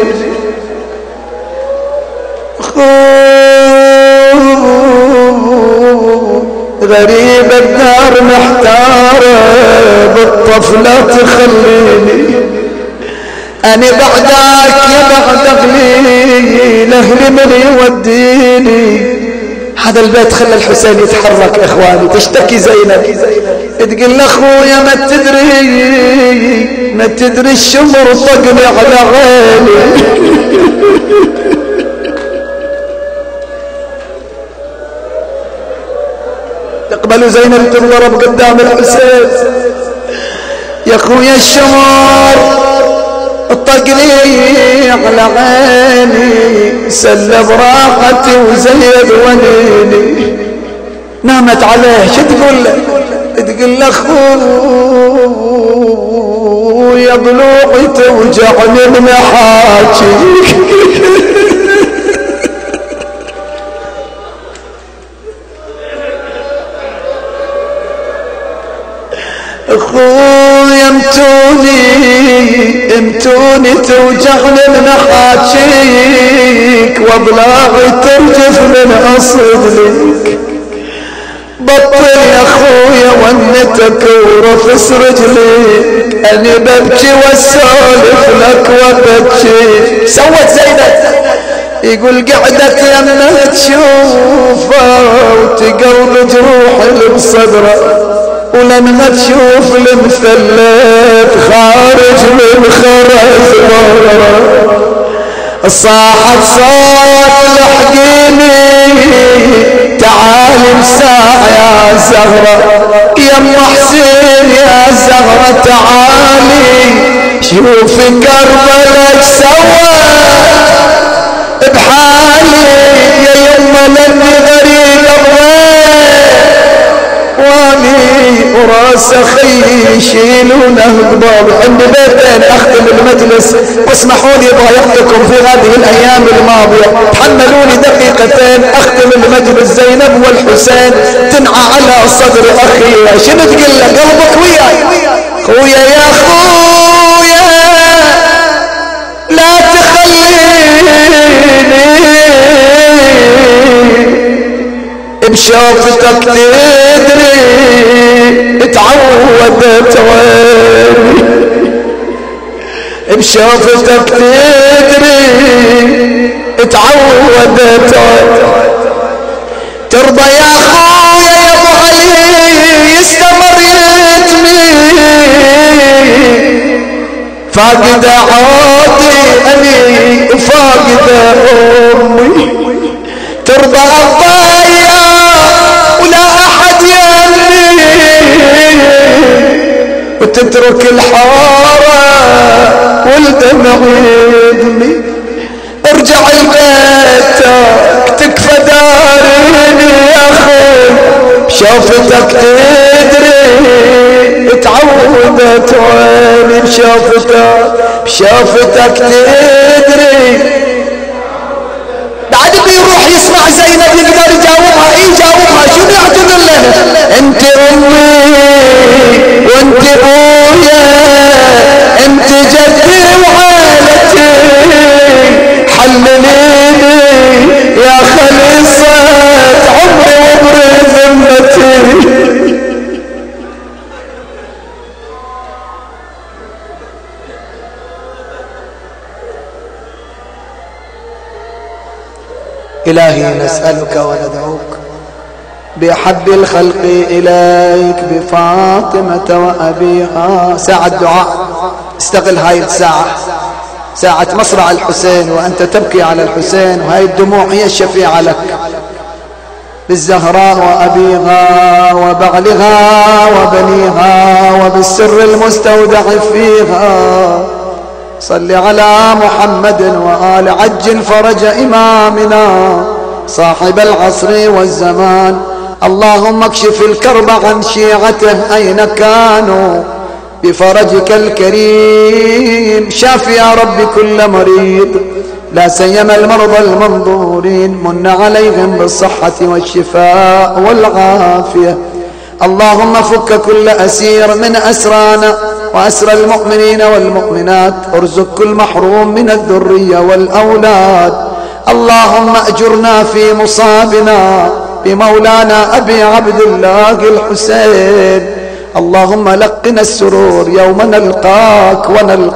A: غريب الدار محتارة بالطفلة تخليني. أنا بعدك يا بعد أغلي لأهلي من يوديني. هذا البيت خلى الحسين يتحرك يا اخواني. تشتكي زينب تقول لاخويا ما تدري ما تدري الشمر طقني على عيني. تقبل زينب تنضرب قدام الحسين. يا اخويا الشمر طقني على عيني سلب راحتي وزيد ونيني. نامت عليه. شو تقول له؟ تقول له اخويا ضلوعي توجعني من حاجيك. اخويا امتوني امتوني توجعني من حاجيك واضلاعي ترجف من اصدلك. بطل يا اخويا ونتك ورفس رجليك اني ببكي واسولف لك وبكي. سوت زينب يقول قعدت يمنا تشوفه وتقلب جروحي بصدره ولما تشوف المثلث خارج من خرز بره. صاحت صوت لحقيني تعالي بساعة يا زهرة يا ام حسين يا زهرة تعالي شوفي كربلاء سوت بحالي يا يما لاني غريب واني وراس اخي يشيلونه قباب. عندي بيتين اختم المجلس واسمحوا لي ضايقتكم في هذه الايام الماضيه. تحملوني دقيقتين اختم المجلس. زينب والحسين تنعى على صدر اخي. شنو تقول له؟ قلبك وياي خويا يا خويا لا تخليني بشوفتك تدري تعودت عيني بشوفتك تدري تعودت عيني. ترضى يا اخويا يا ابو علي يستمر يتمي فاقد عودي اني فاقد امي. ترضى الضايع ولا احد يمني وتترك الحارة والدمع يدمي. ارجع لبيتك تكفى داريني يا اخوي بشوفتك تدري تعودت عيني بشوفتك بشوفتك تدري. بعد بيروح يسمع زينب يقدر يجاوبها. ايه يجاوبها؟ شو يعتذر لنا؟ انت امي وانت ابويا انت جدي وعائلتي حلليني يا خليصة عمري وعمري ذمتي. إلهي نسألك وندعوك بأحب الخلق إليك بفاطمة وأبيها. ساعة دعاء استغل هاي الساعة ساعة مصرع الحسين وأنت تبكي على الحسين وهاي الدموع هي الشفيعة لك بالزهراء وأبيها وبعلها وبنيها وبالسر المستودع فيها. صل على محمد وآل عجل فرج إمامنا صاحب العصر والزمان. اللهم اكشف الكرب عن شيعته أين كانوا بفرجك الكريم. شاف يا رب كل مريض لا سيما المرضى المنظورين. من عليهم بالصحة والشفاء والعافية. اللهم فك كل أسير من أسرانا وأسر المؤمنين والمؤمنات. ارزق كل محروم من الذرية والأولاد. اللهم أجرنا في مصابنا بمولانا أبي عبد الله الحسين. اللهم لقنا السرور يوم نلقاك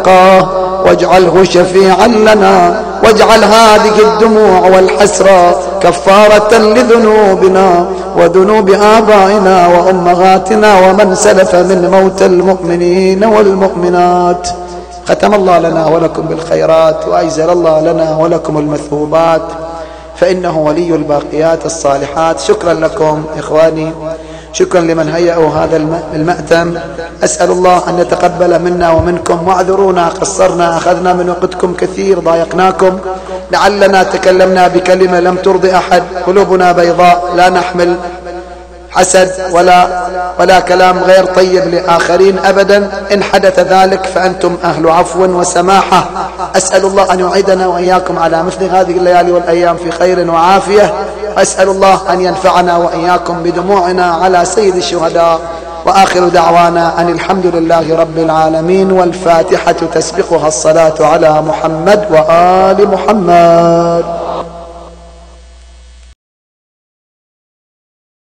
A: ونلقاه واجعله شفيعا لنا واجعل هذه الدموع والحسرات كفارة لذنوبنا وذنوب آبائنا وأمهاتنا ومن سلف من موت المؤمنين والمؤمنات. ختم الله لنا ولكم بالخيرات وأجزل الله لنا ولكم المثوبات، فإنه ولي الباقيات الصالحات. شكرا لكم إخواني، شكرا لمن هيئوا هذا المأتم. أسأل الله أن يتقبل منا ومنكم، واعذرونا قصرنا، أخذنا من وقتكم كثير، ضايقناكم، لعلنا تكلمنا بكلمة لم ترضي أحد. قلوبنا بيضاء، لا نحمل حسد ولا ولا كلام غير طيب لآخرين أبدا. إن حدث ذلك فأنتم أهل عفو وسماحة. أسأل الله أن يعيدنا وإياكم على مثل هذه الليالي والأيام في خير وعافية. أسأل الله أن ينفعنا وإياكم بدموعنا على سيد الشهداء. وآخر دعوانا أن الحمد لله رب العالمين، والفاتحة تسبقها الصلاة على محمد وآل محمد.